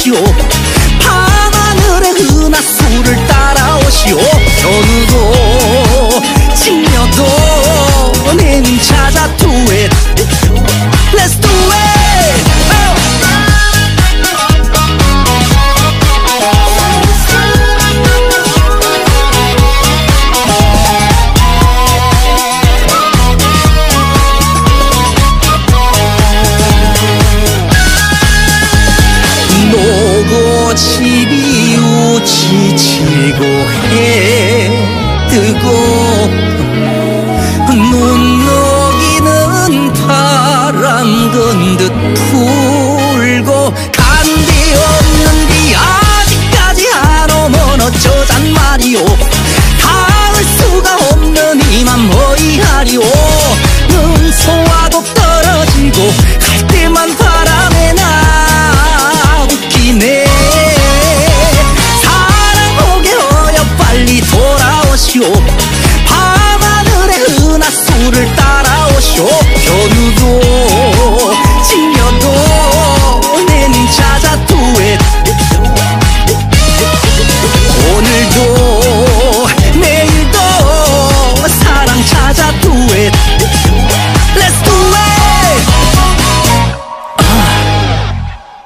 돌아오시오. 밤하늘의 은하수를 따라오시오. 겨누도 직녀도 내 님 찾아 do it. Let's do it. 노고집이 우치치고 해 뜨고 눈 녹이는 바람 건듯 풀고 간디 없는 비 아직까지 안 오면 어쩌잔 말이오. 닿을 수가 없는 이만 뭐이하리오. 능소하고 떨어지고 갈 때만 바람에 나 웃기네. 사랑 오게 어여 빨리 돌아오시오. 밤하늘의 은하수를